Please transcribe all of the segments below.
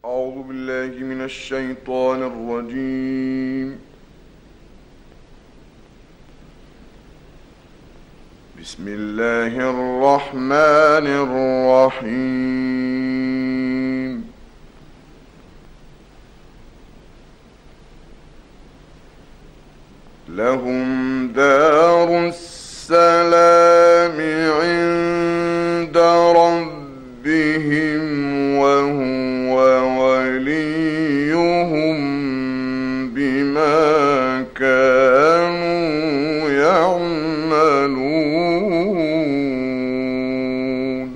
أعوذ بالله من الشيطان الرجيم. بسم الله الرحمن الرحيم. لهم دار السلام عند ربهم وهو وليهم بما كانوا يعملون.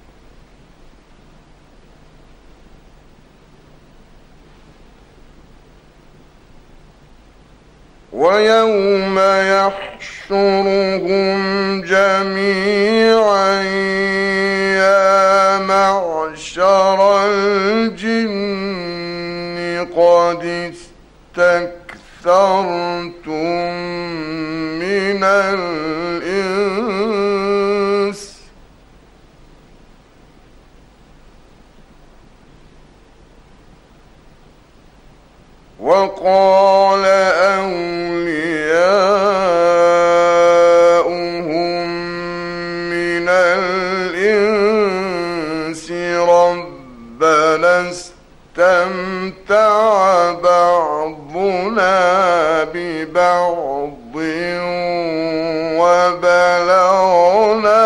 ويوم يحشرهم جميعا يا معشر الجن قد استكثرتم من الإنس وقال أولياؤهم من الإنس ربنا استمتع بعضنا ببعض وبلغنا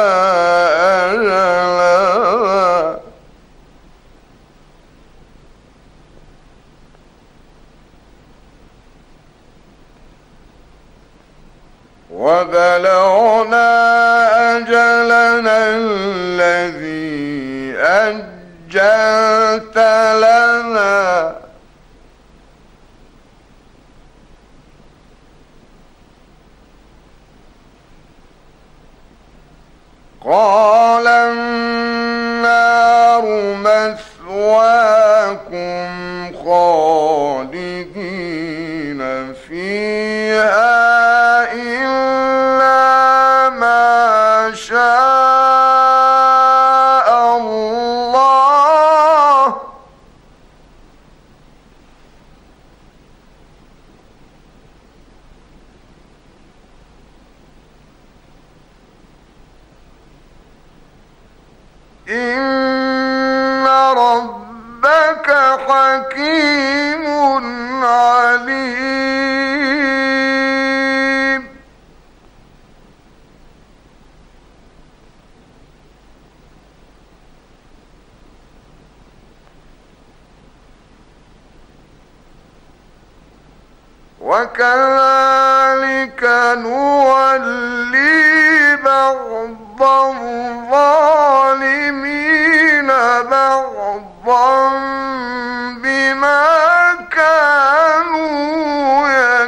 أجلنا الذي أجلت لنا قال النار مثواكم خالدين فيها إن ربك حكيم عليم. وكذلك نولي بعض الظالمين بعضا بما كانوا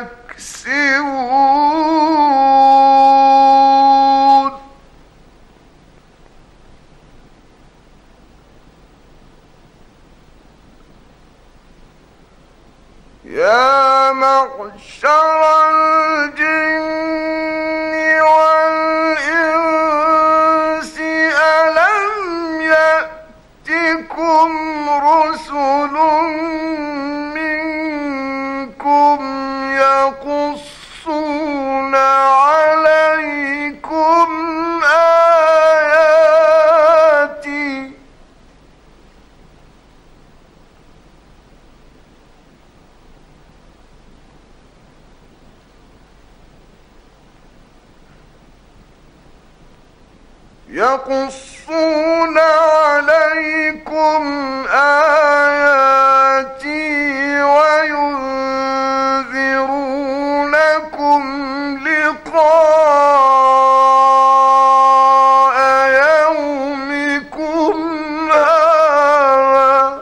يكسبون. يا معشر الجن والإنس ألم يأتكم رسل منكم يقصون عليكم آياتي وينذرونكم لقاء يومكم هذا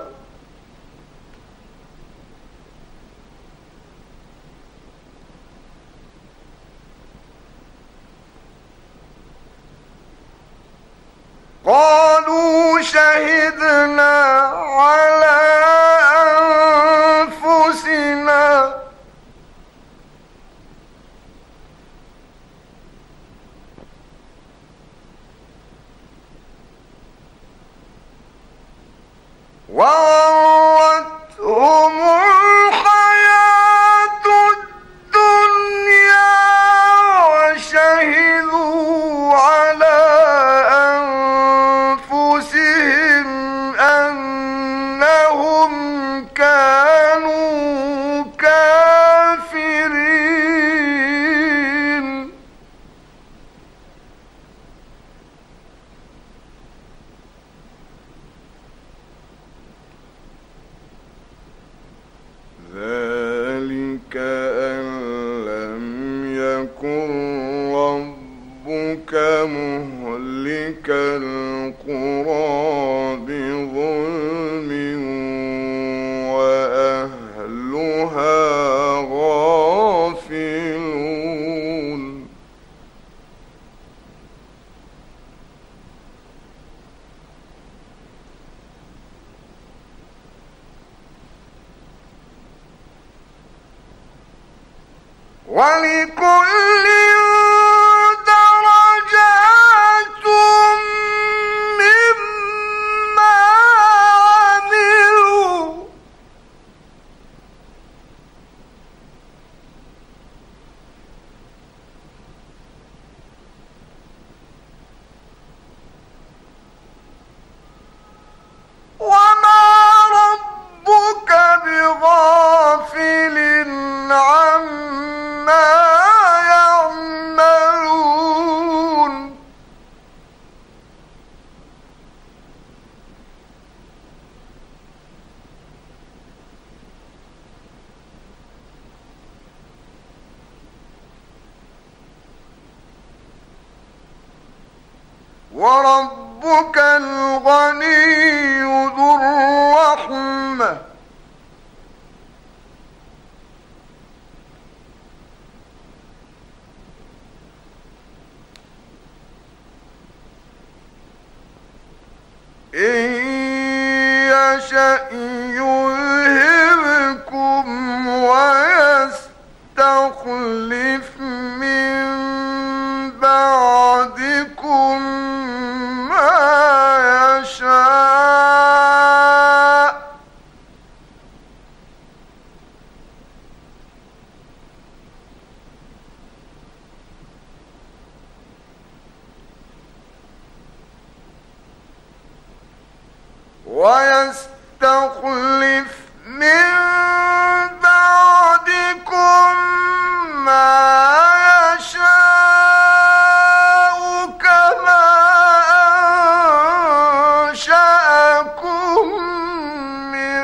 قالوا شهدنا ولكل درجات مما عملوا وما ربك بغافل عما يعملون وربك الغني ذو الرحمة إن يشأ يذهبكم ويستخلف من بعدكم ما يشاء ويستخلف من بعدكم ما يشاء كما أنشأكم من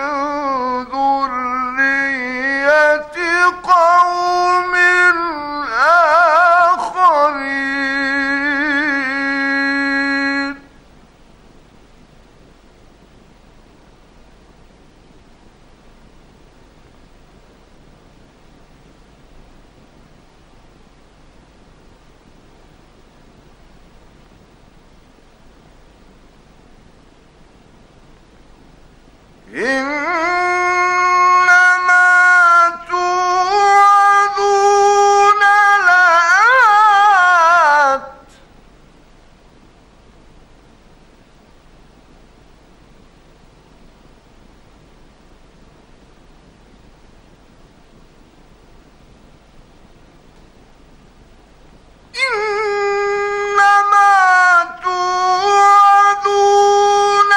ذرية قوم آخرين إنما توعدون لآت إنما توعدون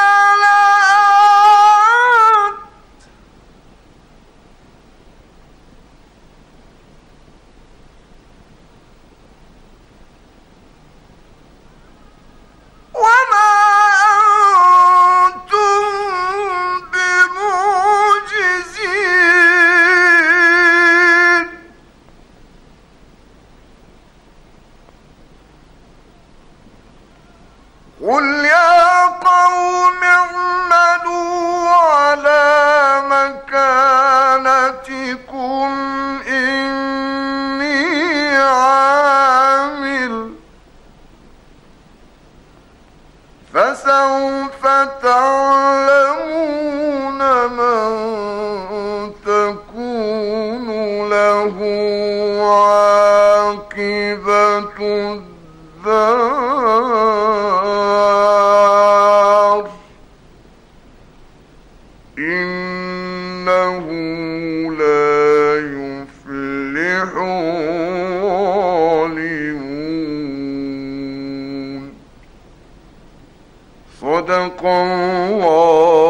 لآت وما أنتم بمعجزين قل يا قوم اعملوا على مكانتكم إني عامل فسوف تعلمون من تكون له عاقبة الدار إنه لا يفلح الظالمون صدق الله